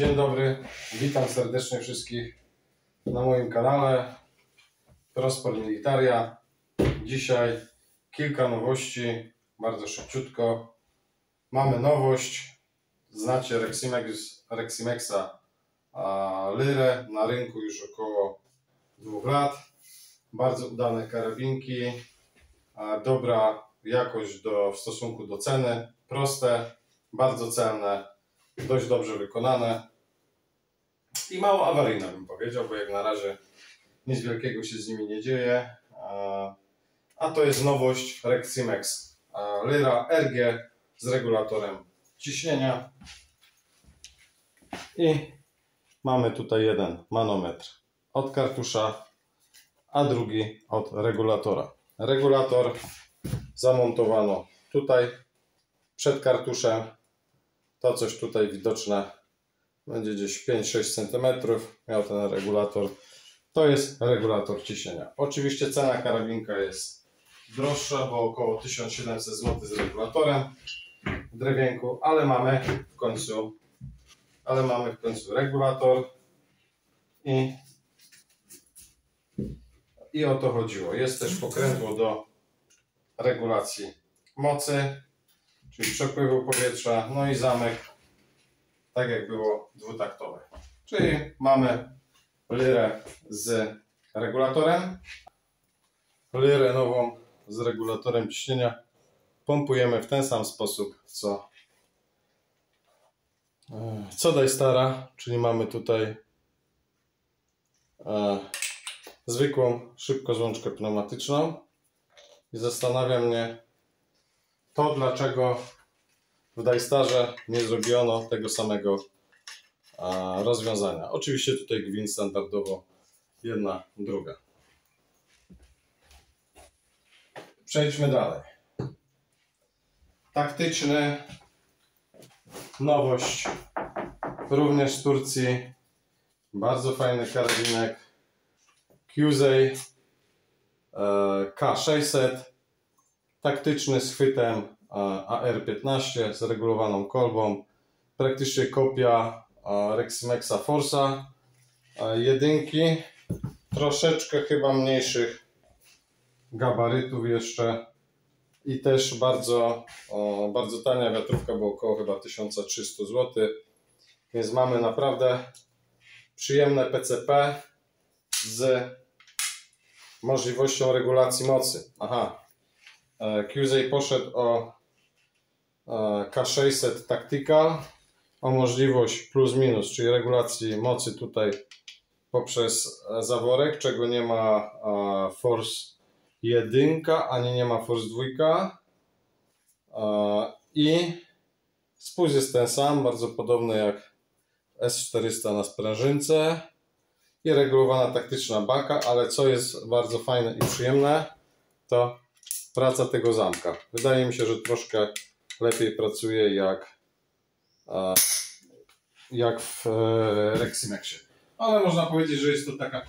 Dzień dobry, witam serdecznie wszystkich na moim kanale Prosport Militaria. Dzisiaj kilka nowości, bardzo szybciutko. Mamy nowość, znacie Reximexa Lyrę, na rynku już około 2 lat. Bardzo udane karabinki, dobra jakość w stosunku do ceny, proste, bardzo celne, dość dobrze wykonane i mało awaryjne, bym powiedział, bo jak na razie nic wielkiego się z nimi nie dzieje. A to jest nowość Reximex Lyra RG z regulatorem ciśnienia i mamy tutaj jeden manometr od kartusza, a drugi od regulatora. Regulator zamontowano tutaj przed kartuszem. To coś tutaj widoczne będzie gdzieś 5-6 cm miał ten regulator. To jest regulator ciśnienia. Oczywiście cena karabinka jest droższa, bo około 1700 zł z regulatorem w drewienku, ale mamy w końcu regulator i o to chodziło. Jest też pokrętło do regulacji mocy, czyli przepływu powietrza, no i zamek, tak jak było dwutaktowe. Czyli mamy lyrę z regulatorem, lyrę nową z regulatorem ciśnienia pompujemy w ten sam sposób co Daystara, czyli mamy tutaj zwykłą szybkozłączkę pneumatyczną i zastanawia mnie to, dlaczego w Daystarze nie zrobiono tego samego rozwiązania. Oczywiście tutaj gwint standardowo jedna, druga. Przejdźmy dalej. Taktyczny, nowość również z Turcji, bardzo fajny karabinek Cusey K600, taktyczny z chwytem AR-15 z regulowaną kolbą, praktycznie kopia Reximexa Force'a jedynki, troszeczkę chyba mniejszych gabarytów jeszcze i też bardzo tania wiatrówka, bo około chyba 1300 zł, więc mamy naprawdę przyjemne PCP z możliwością regulacji mocy. Cusey poszedł o K600 Tactical, o możliwość plus minus, czyli regulacji mocy tutaj poprzez zaworek, czego nie ma Force 1, ani nie ma Force 2. I spust jest ten sam, bardzo podobny jak S400 na sprężynce i regulowana taktyczna baka, ale co jest bardzo fajne i przyjemne, to praca tego zamka. Wydaje mi się, że troszkę lepiej pracuje jak w Reximexie. Ale można powiedzieć, że jest to taka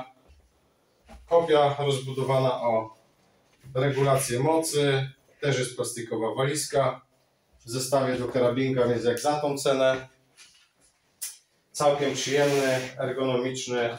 kopia rozbudowana o regulację mocy. Też jest plastikowa walizka w zestawie do karabinka, więc jak za tą cenę. Całkiem przyjemny, ergonomiczny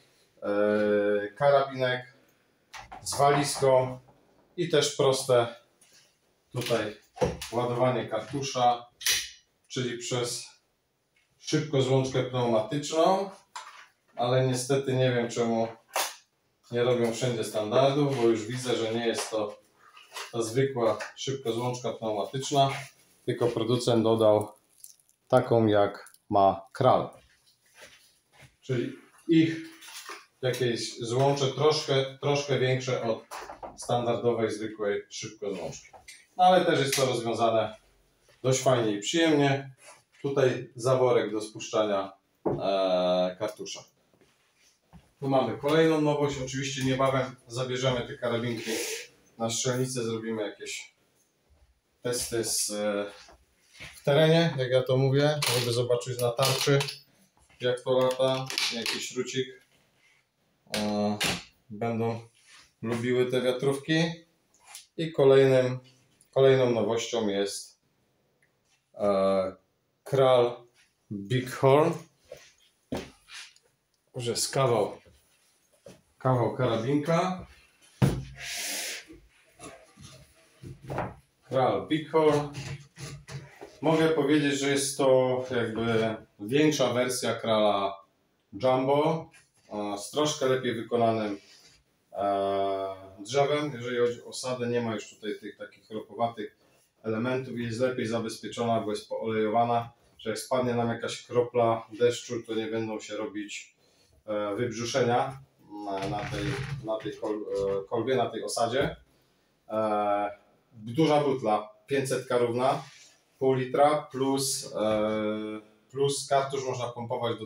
karabinek z walizką i też proste tutaj ładowanie kartusza, czyli przez szybkozłączkę pneumatyczną, ale niestety nie wiem, czemu nie robią wszędzie standardów, bo już widzę, że nie jest to ta zwykła szybkozłączka pneumatyczna, tylko producent dodał taką, jak ma Kral, czyli ich jakieś złącze troszkę większe od standardowej, zwykłej szybkozłączki. No ale też jest to rozwiązane dość fajnie i przyjemnie. Tutaj zaworek do spuszczania kartusza. Tu mamy kolejną nowość. Oczywiście niebawem zabierzemy te karabinki na strzelnicę, zrobimy jakieś testy w terenie, jak ja to mówię, żeby zobaczyć na tarczy, jak to lata, jakiś rucik będą lubiły te wiatrówki. I kolejną nowością jest Kral Bighorn. Już jest kawał karabinka. Kral Bighorn. Mogę powiedzieć, że jest to jakby większa wersja Krala Jumbo z troszkę lepiej wykonanym drzewem. Jeżeli chodzi o osadę, nie ma już tutaj tych takich ropowatych elementów i jest lepiej zabezpieczona, bo jest poolejowana, że jak spadnie nam jakaś kropla deszczu, to nie będą się robić wybrzuszenia na tej kolbie, na tej osadzie. Duża butla, 500 równa, pół litra plus kartusz można pompować do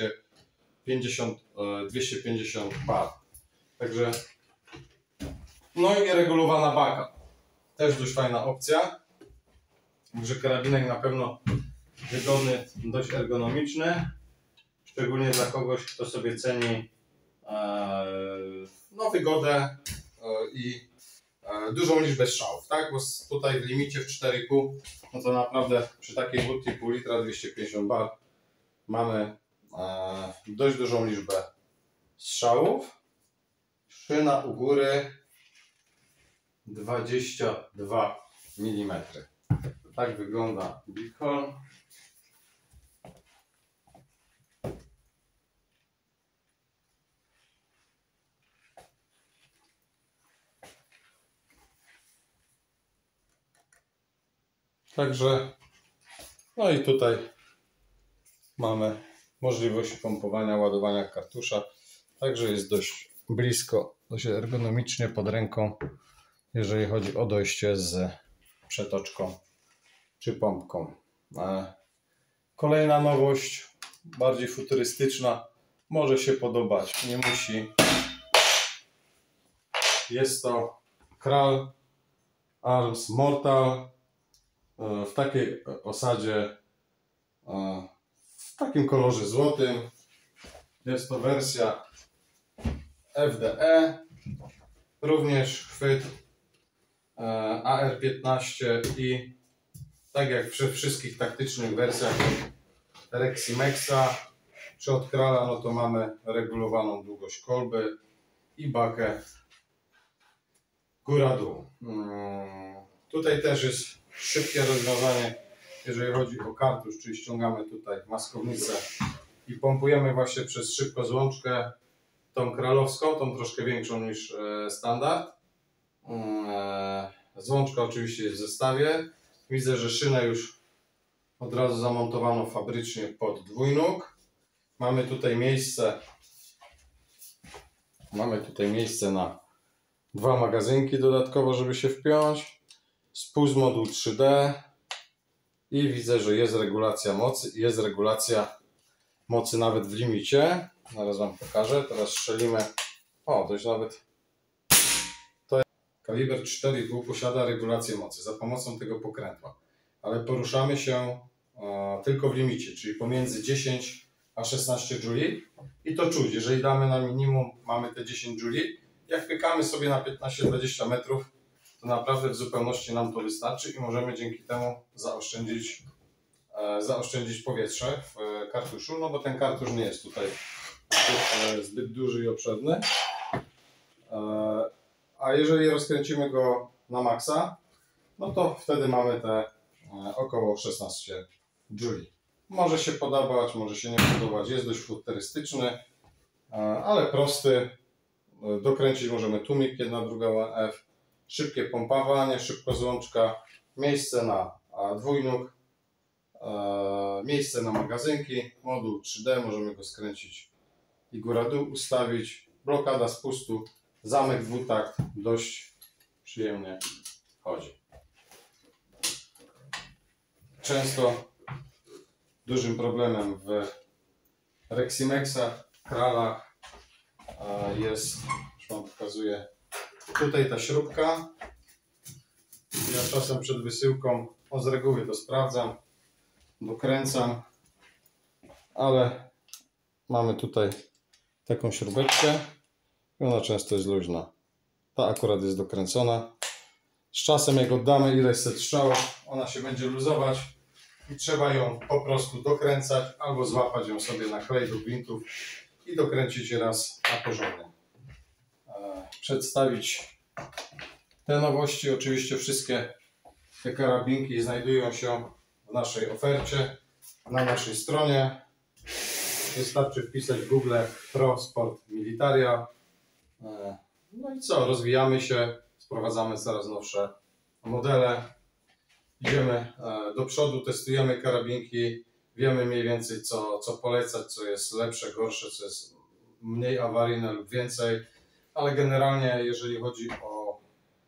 250 bar. Także no i regulowana baka. Też dość fajna opcja. Także karabinek na pewno wygodny, dość ergonomiczny. Szczególnie dla kogoś, kto sobie ceni no, wygodę i dużą liczbę strzałów, tak? Bo tutaj w limicie w 4,5, no to naprawdę przy takiej butli pół litra 250 bar mamy dość dużą liczbę strzałów. Szyna u góry 22 mm. Tak wygląda Bighorn. Także, no i tutaj mamy możliwość pompowania, ładowania kartusza. Także jest dość blisko, dość ergonomicznie pod ręką, jeżeli chodzi o dojście z przetoczką czy pompką. Kolejna nowość, bardziej futurystyczna, może się podobać, nie musi. Jest to Kral Arms Mortal w takiej osadzie, w takim kolorze złotym. Jest to wersja FDE, również chwyt AR-15 i tak jak przy wszystkich taktycznych wersjach Reximexa, czy od Krala, no to mamy regulowaną długość kolby i bakę góra-dół. Tutaj też jest szybkie rozwiązanie, jeżeli chodzi o kartusz, czyli ściągamy tutaj maskownicę i pompujemy właśnie przez szybkozłączkę tą kralowską, tą troszkę większą niż standard. Złączka oczywiście jest w zestawie. Widzę, że szynę już od razu zamontowano fabrycznie pod dwójnóg. Mamy tutaj miejsce na 2 magazynki dodatkowo, żeby się wpiąć. Spust moduł 3D i widzę, że jest regulacja mocy. Jest regulacja mocy nawet w limicie. Zaraz Wam pokażę. Teraz strzelimy. O, dość nawet. To jest kaliber 4,5, posiada regulację mocy za pomocą tego pokrętła. Ale poruszamy się tylko w limicie, czyli pomiędzy 10 a 16 Joule. I to czuć, jeżeli damy na minimum, mamy te 10 Joule. Jak pykamy sobie na 15-20 metrów, to naprawdę w zupełności nam to wystarczy i możemy dzięki temu zaoszczędzić powietrze w kartuszu, no bo ten kartusz nie jest tutaj zbyt duży i obszerny. A jeżeli rozkręcimy go na maksa, no to wtedy mamy te około 16 Joule. Może się podobać, może się nie podobać, jest dość futurystyczny, ale prosty. Dokręcić możemy tłumik 1/2 F, szybkie pompowanie, szybkozłączka, miejsce na dwójnóg, miejsce na magazynki, moduł 3D, możemy go skręcić i góra-dół ustawić, blokada spustu, zamek dwutakt, dość przyjemnie chodzi. Często dużym problemem w Reximexach, Kralach jest, już Wam pokazuję, tutaj ta śrubka. Ja czasem przed wysyłką, z reguły to sprawdzam, dokręcam, ale mamy tutaj taką śrubeczkę i ona często jest luźna. Ta akurat jest dokręcona. Z czasem jak oddamy ileś set strzałów, ona się będzie luzować i trzeba ją po prostu dokręcać albo złapać ją sobie na klej do gwintów i dokręcić raz na porządnie. Przedstawić te nowości. Oczywiście wszystkie te karabinki znajdują się w naszej ofercie na naszej stronie. Wystarczy wpisać w Google Pro Sport Militaria. No i co? Rozwijamy się, sprowadzamy coraz nowsze modele. Idziemy do przodu, testujemy karabinki, wiemy mniej więcej co polecać, co jest lepsze, gorsze, co jest mniej awaryjne lub więcej, ale generalnie jeżeli chodzi o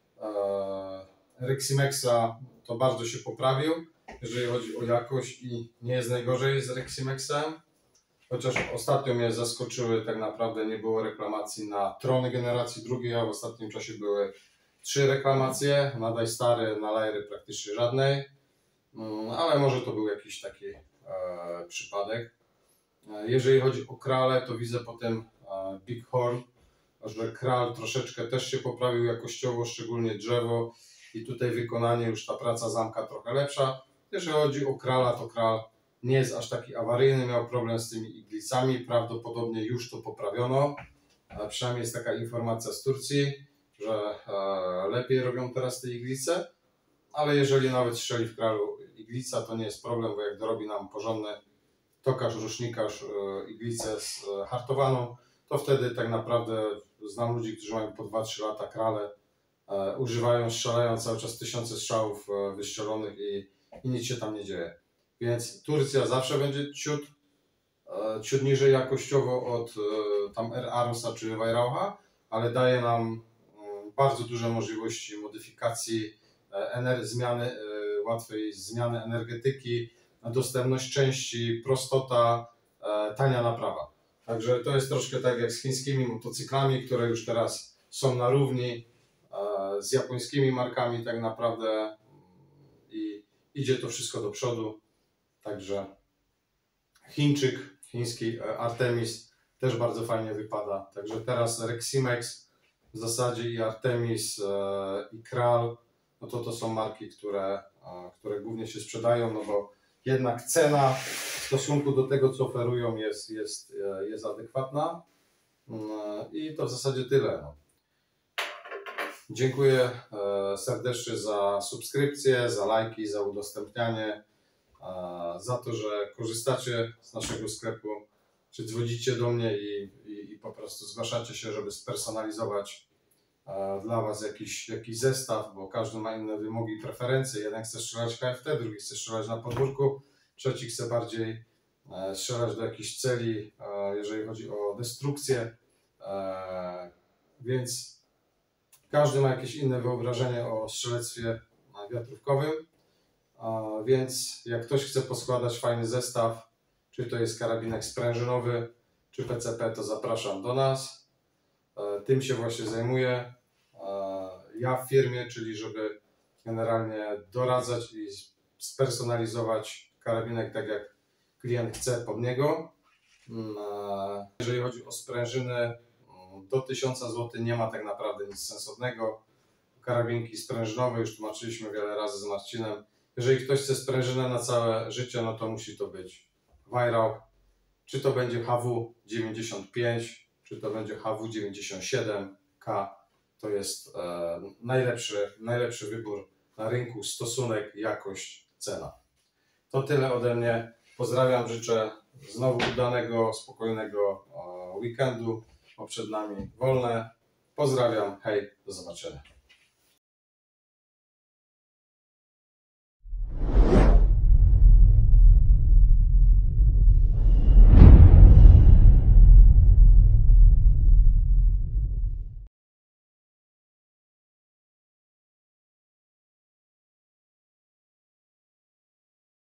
Reximexa, to bardzo się poprawił, jeżeli chodzi o jakość i nie jest najgorzej z Reximexem, chociaż ostatnio mnie zaskoczyły, tak naprawdę nie było reklamacji na Trony generacji drugiej, a w ostatnim czasie były 3 reklamacje, na Daystary, na Lyry praktycznie żadnej, ale może to był jakiś taki przypadek. Jeżeli chodzi o krale, to widzę po tym Big Horn, że kral troszeczkę też się poprawił jakościowo, szczególnie drzewo i tutaj wykonanie, już ta praca zamka trochę lepsza. Jeżeli chodzi o krala, to kral nie jest aż taki awaryjny, miał problem z tymi iglicami, prawdopodobnie już to poprawiono, przynajmniej jest taka informacja z Turcji, że lepiej robią teraz te iglice, ale jeżeli nawet strzeli w kralu iglica, to nie jest problem, bo jak dorobi nam porządny tokarz, rusznikarz iglicę hartowaną, to wtedy tak naprawdę znam ludzi, którzy mają po 2-3 lata krale, używają, strzelają cały czas tysiące strzałów wystrzelonych i nic się tam nie dzieje. Więc Turcja zawsze będzie ciut niżej jakościowo od tam Arusa czy Weihraucha, ale daje nam bardzo duże możliwości modyfikacji, zmiany, łatwej zmiany energetyki, dostępność części, prostota, tania naprawa. Także to jest troszkę tak jak z chińskimi motocyklami, które już teraz są na równi z japońskimi markami tak naprawdę i idzie to wszystko do przodu. Także chiński Artemis też bardzo fajnie wypada. Także teraz Reximex w zasadzie i Artemis i Kral, no to są marki, które głównie się sprzedają, no bo jednak cena w stosunku do tego, co oferują, jest adekwatna. I to w zasadzie tyle. No. Dziękuję serdecznie za subskrypcję, za lajki, za udostępnianie, za to, że korzystacie z naszego sklepu, czy dzwonicie do mnie i po prostu zgłaszacie się, żeby spersonalizować dla Was jakiś zestaw, bo każdy ma inne wymogi i preferencje. Jeden chce strzelać KFT, drugi chce strzelać na podwórku, trzeci chce bardziej strzelać do jakichś celi, jeżeli chodzi o destrukcję, więc każdy ma jakieś inne wyobrażenie o strzelectwie wiatrówkowym, więc jak ktoś chce poskładać fajny zestaw, czy to jest karabinek sprężynowy, czy PCP, to zapraszam do nas. Tym się właśnie zajmuję ja w firmie, czyli żeby generalnie doradzać i spersonalizować karabinek tak jak klient chce pod niego. Jeżeli chodzi o sprężyny, do 1000 zł nie ma tak naprawdę nic sensownego. Karabinki sprężynowe już tłumaczyliśmy wiele razy z Marcinem. Jeżeli ktoś chce sprężynę na całe życie, no to musi to być Weihrauch. Czy to będzie HW95, czy to będzie HW97K. To jest najlepszy wybór na rynku, stosunek, jakość, cena. To tyle ode mnie. Pozdrawiam, życzę znowu udanego, spokojnego weekendu, bo przed nami wolne. Pozdrawiam, hej, do zobaczenia.